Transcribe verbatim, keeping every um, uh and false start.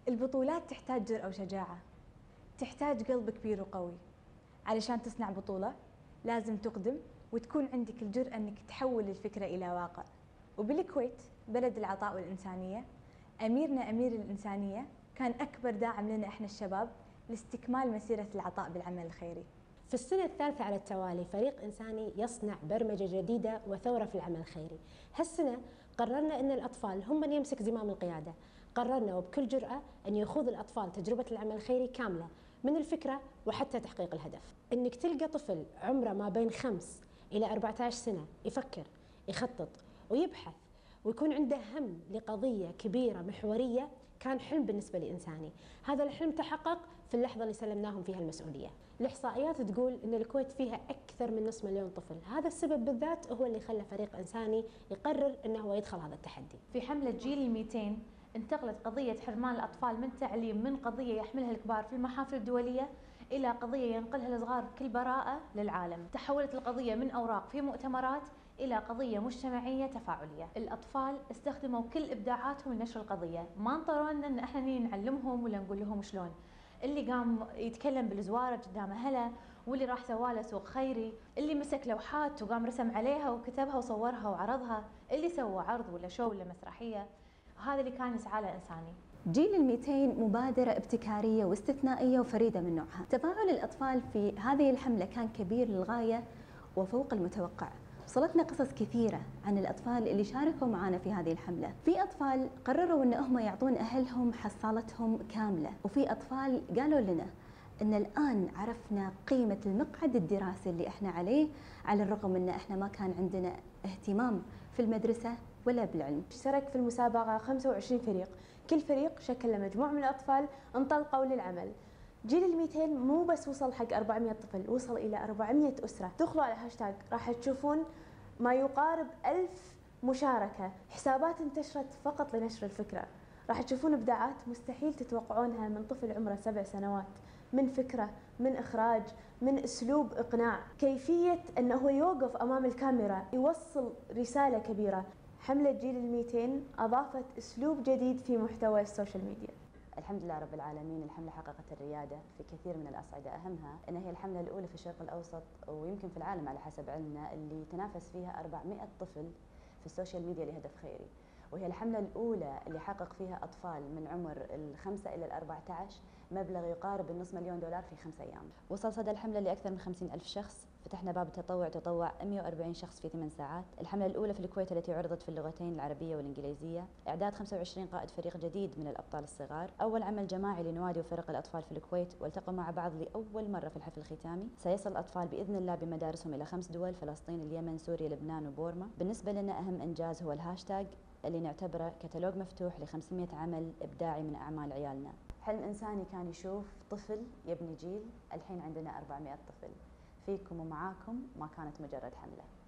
البطولات تحتاج جرأة وشجاعة، تحتاج قلب كبير وقوي. علشان تصنع بطولة لازم تقدم وتكون عندك الجرأة انك تحول الفكرة الى واقع. وبالكويت بلد العطاء والإنسانية، أميرنا أمير الإنسانية كان أكبر داعم لنا إحنا الشباب لاستكمال مسيرة العطاء بالعمل الخيري. في السنة الثالثة على التوالي فريق إنساني يصنع برمجة جديدة وثورة في العمل الخيري. هالسنة قررنا أن الأطفال هم من يمسك زمام القيادة. قررنا وبكل جرأة أن يخوض الأطفال تجربة العمل الخيري كاملة من الفكرة وحتى تحقيق الهدف. أنك تلقى طفل عمره ما بين خمس إلى أربعة عشر سنة يفكر، يخطط ويبحث ويكون عنده هم لقضية كبيرة محورية كان حلم بالنسبة لإنساني. هذا الحلم تحقق في اللحظة اللي سلمناهم فيها المسؤولية. الإحصائيات تقول أن الكويت فيها أكثر من نصف مليون طفل. هذا السبب بالذات هو اللي خلى فريق إنساني يقرر أنه هو يدخل هذا التحدي. في حملة جيل الميتين انتقلت قضية حرمان الأطفال من تعليم من قضية يحملها الكبار في المحافل الدولية إلى قضية ينقلها الصغار بكل براءة للعالم. تحولت القضية من أوراق في مؤتمرات إلى قضية مجتمعية تفاعلية. الأطفال استخدموا كل إبداعاتهم لنشر القضية، ما انطرونا إن إحنا نيجي نعلمهم ولا نقول لهم شلون. اللي قام يتكلم بالزوارة قدام أهله، واللي راح سواله سوق خيري، اللي مسك لوحات وقام رسم عليها وكتبها وصورها وعرضها، اللي سوى عرض ولا شو ولا مسرحية. هذا اللي كان يسعى له إنساني. جيل الميتين مبادرة ابتكارية واستثنائية وفريدة من نوعها. تفاعل الأطفال في هذه الحملة كان كبير للغاية وفوق المتوقع. وصلتنا قصص كثيرة عن الأطفال اللي شاركوا معنا في هذه الحملة. في أطفال قرروا أن هم يعطون أهلهم حصالتهم كاملة، وفي أطفال قالوا لنا أن الآن عرفنا قيمة المقعد الدراسي اللي إحنا عليه، على الرغم أن إحنا ما كان عندنا اهتمام في المدرسة ولا بالعلم. اشترك في المسابقة خمسة وعشرين فريق، كل فريق شكل مجموعة من الأطفال انطلقوا للعمل. جيل الميتين مو بس وصل حق أربعمئة طفل، وصل إلى أربعمئة أسرة. دخلوا على هاشتاج راح تشوفون ما يقارب ألف مشاركة، حسابات انتشرت فقط لنشر الفكرة. راح تشوفون إبداعات مستحيل تتوقعونها من طفل عمره سبع سنوات، من فكرة، من إخراج، من أسلوب إقناع، كيفية أنه يوقف أمام الكاميرا يوصل رسالة كبيرة. حملة جيل الميتين أضافت أسلوب جديد في محتوى السوشيال ميديا. الحمد لله رب العالمين، الحملة حققت الريادة في كثير من الأصعدة، أهمها أن هي الحملة الأولى في الشرق الأوسط ويمكن في العالم على حسب علمنا اللي تنافس فيها أربعمئة طفل في السوشيال ميديا لهدف خيري، وهي الحملة الأولى اللي حقق فيها أطفال من عمر الخمسة إلى الأربعة عشر مبلغ يقارب النصف مليون دولار في خمسة أيام. وصل صدى الحملة لأكثر من خمسين ألف شخص. فتحنا باب التطوع، تطوع مئة وأربعين شخص في ثمان ساعات. الحملة الأولى في الكويت التي عرضت في اللغتين العربية والإنجليزية. إعداد خمسة وعشرين قائد فريق جديد من الأبطال الصغار. أول عمل جماعي لنوادي وفرق الأطفال في الكويت، والتقوا مع بعض لأول مرة في الحفل الختامي. سيصل الأطفال بإذن الله بمدارسهم إلى خمس دول: فلسطين، اليمن، سوريا، لبنان وبورما. بالنسبة لنا أهم إنجاز هو الهاشتاج اللي نعتبره كتالوج مفتوح ل خمسمئة عمل إبداعي من أعمال عيالنا. حلم إنساني كان يشوف طفل يبني جيل، الحين عندنا أربعمئة طفل. فيكم ومعاكم ما كانت مجرد حملة.